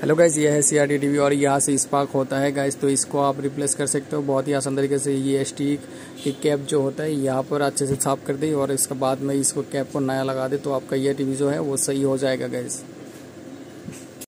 Hello guys, ये है CRT TV और यहाँ से स्पार्क होता है गाइस। तो इसको आप रिप्लेस कर सकते हो बहुत ही आसान तरीके से। ये स्टिक की कैप जो होता है यहाँ पर अच्छे से साफ कर दे और इसके बाद में इसको कैप को नया लगा दे तो आपका ये टीवी जो है वो सही हो जाएगा गाइस।